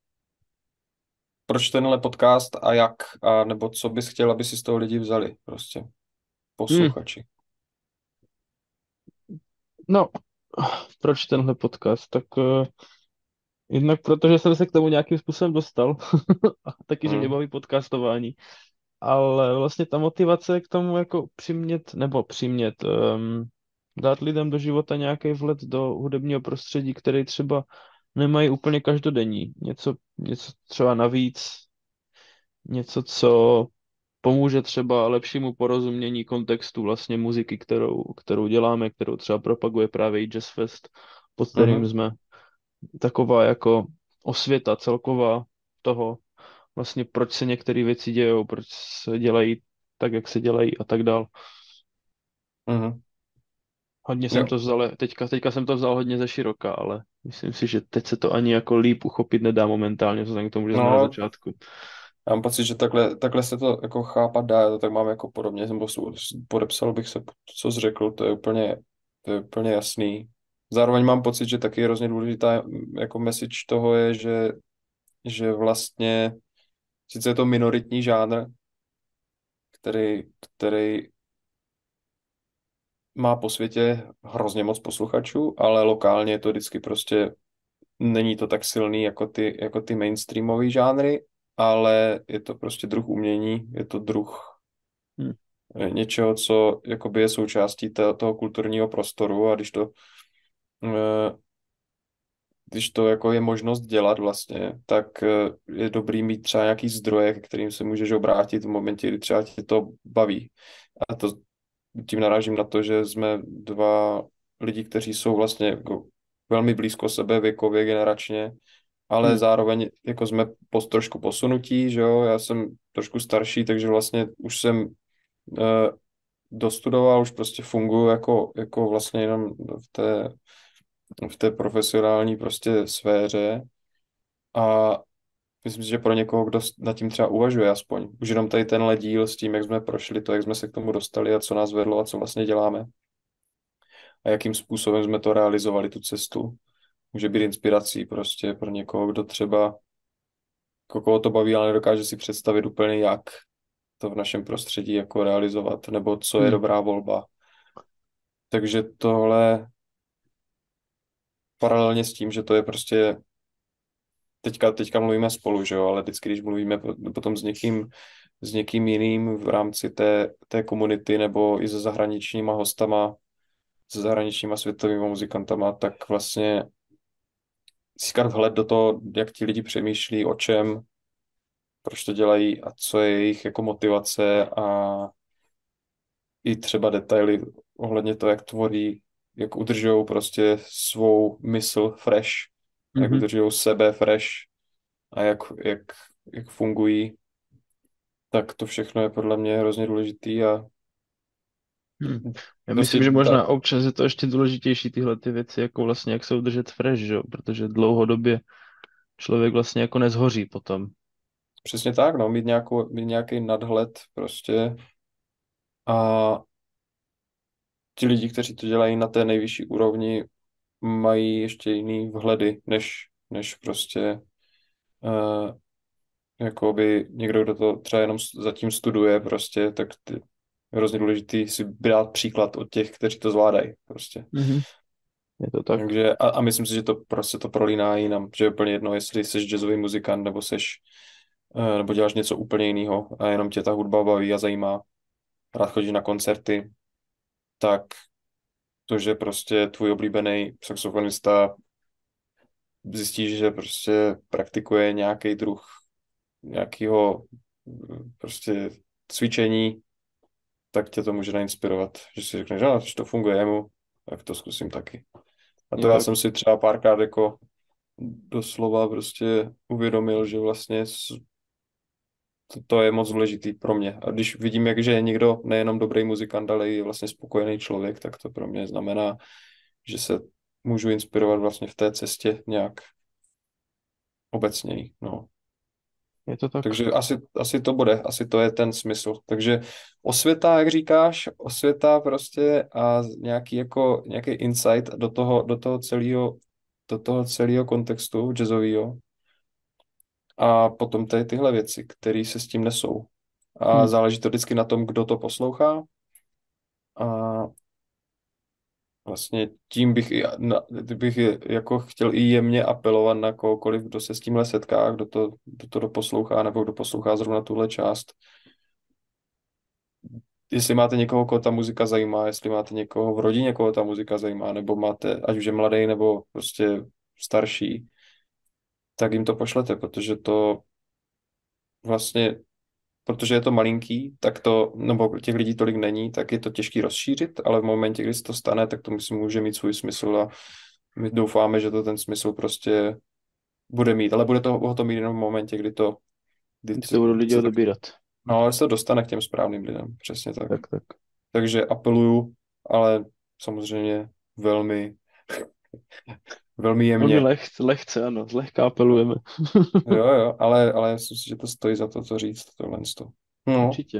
proč tenhle podcast a jak? A nebo co bys chtěl, aby si z toho lidi vzali? Prostě Hmm. posluchači. No, proč tenhle podcast? Tak jednak protože jsem se k tomu nějakým způsobem dostal. A taky, že mě Hmm. baví podcastování. Ale vlastně ta motivace k tomu jako přimět, dát lidem do života nějaký vhled do hudebního prostředí, který třeba nemají úplně každodenní. Něco třeba navíc, něco, co pomůže třeba lepšímu porozumění kontextu vlastně muziky, kterou děláme, kterou třeba propaguje právě i Jazz Fest, pod kterým Mhm. jsme. Taková jako osvěta celková toho, vlastně proč se některé věci dějou, proč se dělají tak, jak se dělají a tak dál. Mhm. Hodně jsem Jo. to vzal, teďka jsem to vzal hodně ze široka, ale myslím si, že teď se to ani jako líp uchopit nedá momentálně, vzhledem k tomu, že jsme na No, začátku. já mám pocit, že takhle se to jako chápat dá, já to tak mám jako podobně, nebo podepsal bych se, co jsi řekl, to je úplně jasný. Zároveň mám pocit, že taky je hrozně důležitá jako message toho je, že že vlastně sice je to minoritní žánr, který má po světě hrozně moc posluchačů, ale lokálně je to vždycky prostě, není to tak silný jako ty mainstreamové žánry, ale je to prostě druh umění, je to druh Hm. něčeho, co jakoby je součástí toho kulturního prostoru a eh, když to jako je možnost dělat vlastně, tak je dobrý mít třeba nějaký zdroje, ke kterým se můžeš obrátit v momentě, kdy třeba tě to baví. A to tím narážím na to, že jsme dva lidi, kteří jsou vlastně jako velmi blízko sebe věkově, generačně, ale Hm. zároveň jako jsme trošku posunutí, že jo, já jsem trošku starší, takže vlastně už jsem eh, dostudoval, už prostě funguji jako vlastně jenom v té profesionální prostě sféře a myslím si, že pro někoho, kdo nad tím třeba uvažuje aspoň, už jenom tady tenhle díl s tím, jak jsme prošli to, jak jsme se k tomu dostali a co nás vedlo a co vlastně děláme a jakým způsobem jsme to realizovali, tu cestu, může být inspirací prostě pro někoho, kdo třeba koho to baví, ale nedokáže si představit úplně, jak to v našem prostředí jako realizovat, nebo co je Hm. dobrá volba. Takže tohle paralelně s tím, že to je prostě teďka mluvíme spolu, že jo, ale vždycky, když mluvíme potom s někým jiným v rámci té komunity nebo i se zahraničníma hostama, se zahraničníma světovými muzikantama, tak vlastně získat vhled do toho, jak ti lidi přemýšlí, o čem, proč to dělají a co je jejich jako motivace a i třeba detaily ohledně toho, jak tvoří, jak udržují prostě svou mysl fresh, jak Mhm. udržují sebe fresh a jak fungují, tak to všechno je podle mě hrozně důležitý a Hm. Já prostě myslím, že ta, možná občas je to ještě důležitější tyhle ty věci, jako vlastně jak se udržet fresh, že jo? Protože dlouhodobě člověk vlastně jako nezhoří potom. přesně tak, no, mít nějaký nadhled prostě a ti lidi, kteří to dělají na té nejvyšší úrovni, mají ještě jiný vhledy, než prostě jakoby někdo, kdo to třeba jenom zatím studuje prostě, tak je hrozně důležitý si brát příklad od těch, kteří to zvládají prostě. Mhm. Je to tak. Takže a myslím si, že to prostě to prolíná jinam, že je úplně jedno, jestli jsi jazzový muzikant, nebo děláš něco úplně jiného a jenom tě ta hudba baví a zajímá, rád chodíš na koncerty, tak to, že prostě tvůj oblíbený saxofonista zjistíš, že prostě praktikuje nějaký druh nějakého prostě cvičení, tak tě to může nainspirovat, že si řekneš, že no, to funguje jemu, tak to zkusím taky. A to já Jo, jsem si třeba párkrát jako doslova prostě uvědomil, že vlastně to je moc důležitý pro mě. A když vidím, že je někdo nejenom dobrý muzikant, ale i vlastně spokojený člověk, tak to pro mě znamená, že se můžu inspirovat vlastně v té cestě nějak obecněji. No. je to tak. Takže asi to bude, asi to je ten smysl. Takže osvěta, jak říkáš, osvěta prostě a nějaký insight do toho celého kontextu jazzového a potom tyhle věci, které se s tím nesou. A Hm. záleží to vždycky na tom, kdo to poslouchá a vlastně tím bych jako chtěl i jemně apelovat na kohokoliv, kdo se s tímhle setká, kdo to doposlouchá nebo kdo poslouchá zrovna tuhle část. Jestli máte někoho, koho ta muzika zajímá, jestli máte někoho v rodině, koho ta muzika zajímá, nebo máte, ať už je mladý nebo prostě starší, tak jim to pošlete, protože je to malinký, tak to, nebo těch lidí tolik není, tak je to těžký rozšířit, ale v momentě, kdy se to stane, tak to myslím může mít svůj smysl a my doufáme, že to ten smysl prostě bude mít, ale bude to mít jenom v momentě, Kdy to budou kdy lidi se tak, odebírat. no, ale se to dostane k těm správným lidem, přesně tak. Tak, tak. Takže apeluju, ale samozřejmě velmi, velmi Velmi jemně. lehce, ano, zlehka apelujeme. Jo, ale myslím si, že to stojí za to, co říct, tohle. No, Určitě.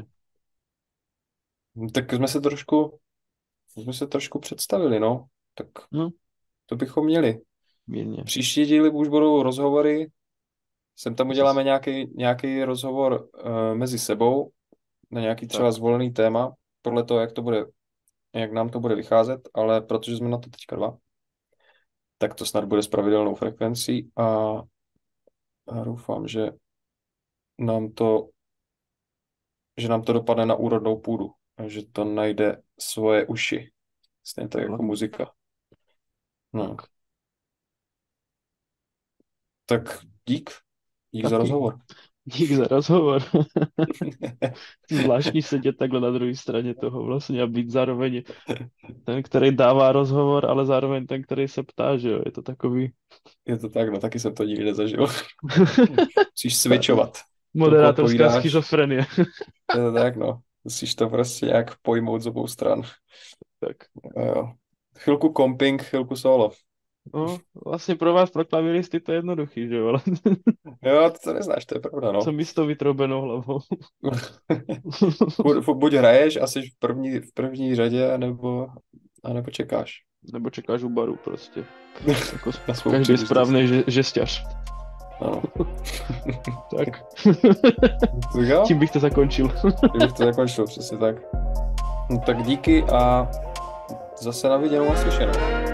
tak jsme se trošku představili, no. Tak No, to bychom měli. mírně. Příští díly už budou rozhovory Sem tam uděláme nějaký rozhovor mezi sebou na nějaký třeba Tak, zvolený téma, podle toho, jak nám to bude vycházet, ale protože jsme na to teďka dva, tak to snad bude s pravidelnou frekvencí a doufám, nám to, že nám to dopadne na úrodnou půdu a že to najde svoje uši. Stejně tak jako hlavně. muzika. No, Tak, tak dík. Dík za taky. rozhovor. Dík za rozhovor. Zvláštní sedět takhle na druhé straně toho vlastně a být zároveň ten, který dává rozhovor, ale zároveň ten, který se ptá, že jo, je to takový Je to tak, no taky jsem to nikdy nezažil. Musíš switchovat. Chvilku moderátorská odpovídáš, schizofrenie. je to tak, no. Musíš to prostě nějak pojmout z obou stran. Tak, Jo. Chvilku komping, chvilku solo. no, vlastně pro vás, pro klavíristy, to je jednoduchý, že jo, ale Jo, ty to neznáš, to je pravda, co no. mi s tou vytrobenou hlavou. Buď hraješ asi v první řadě, anebo čekáš Nebo čekáš u baru prostě. Jako na svou každý příležitost. správný žesťař. Ano. Tak, Tak jo, tím bych to zakončil. kdybych to zakončil, přesně tak. No, tak díky a zase na viděnou a slyšenou.